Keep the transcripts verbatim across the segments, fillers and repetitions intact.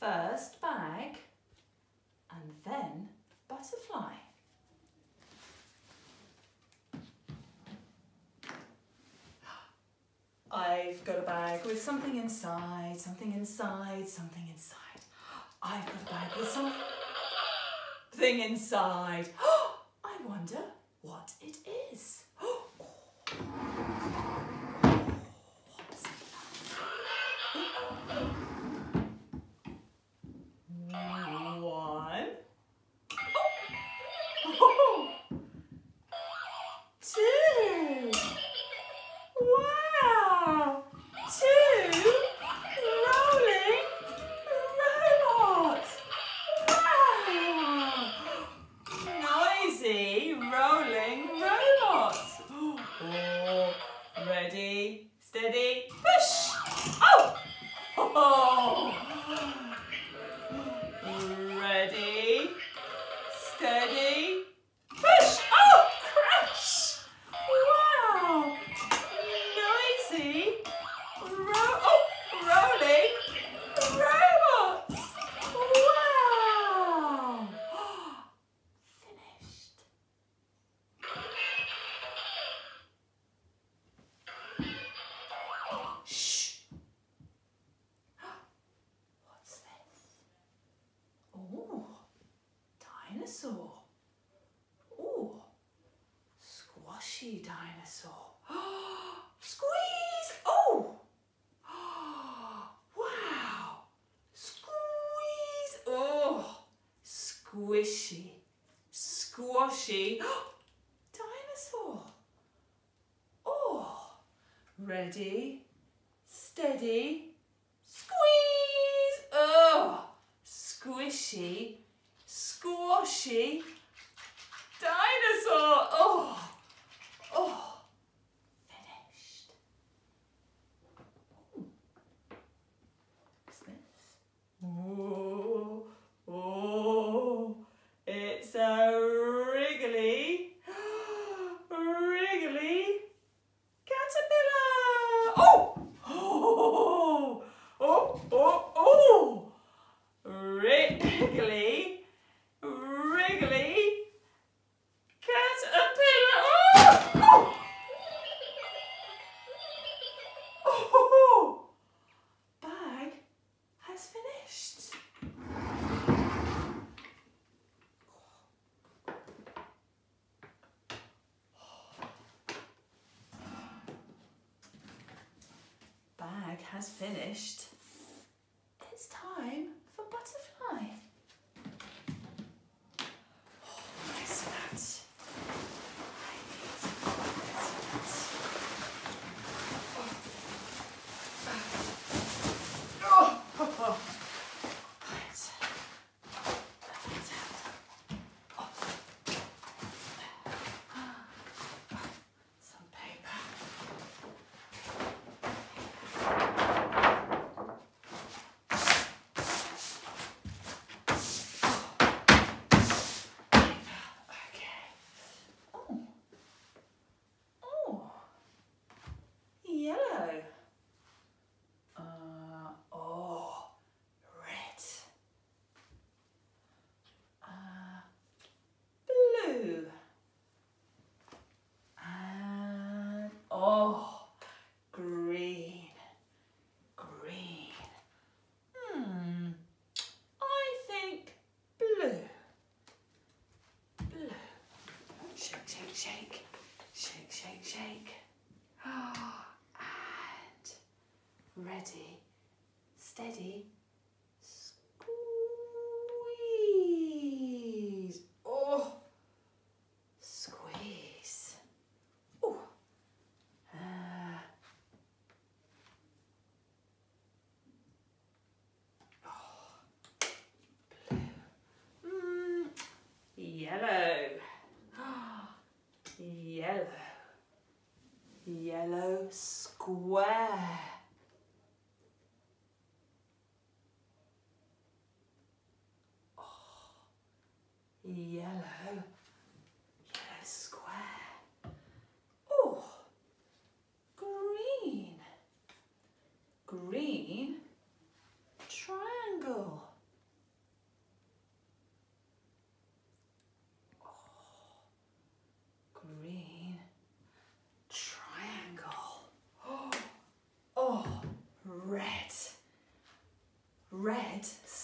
First bag and then butterfly. I've got a bag with something inside, something inside, something inside. I've got a bag with something inside. I wonder what it is. What's that? One. Oh. Two. Wow. Two rolling robots. Wow. Noisy rolling robots. Oh, ready, steady, push. Oh. Oh. Ready, steady, push. Oh, crash. Wow. Noisy, ro oh, rolling robots. Wow. Finished. Shh. What's this? Oh, dinosaur. Oh, squashy dinosaur. Squeeze! Oh! Wow! Squeeze! Oh! Squishy, squashy dinosaur. Oh! Ready, steady, squeeze! Oh! Squishy, squashy dinosaur. Oh! Oh! Oh, oh, it's a wriggly, wriggly caterpillar. Oh, oh, oh, oh, oh, wriggly, wriggly caterpillar. Oh, oh, oh, bag has finished. Bag has finished. It's time for butterfly. Oh, nice that. I need this. Oh, oh, oh. Yellow. Uh, oh, red. Uh, blue. And, oh, green. Green. Hmm, I think blue. Blue. Shake, shake, shake. Shake, shake, shake. And ready, steady, squeeze. Oh, squeeze. Oh. Uh. Oh. Blue. Mm. Yellow. Yellow. Yellow square. Oh, yellow, yellow square. Oh, green, green triangle.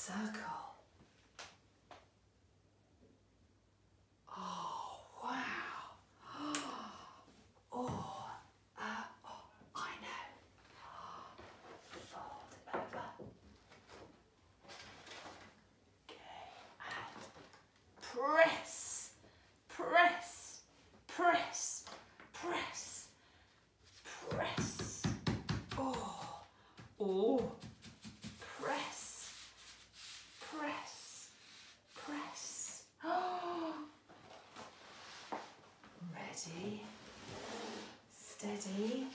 circle. Oh, wow. Oh, uh, oh, I know. Fold it over. Okay, and press, press, press, press, press. Oh, oh, press, press, press. Oh, ready, steady.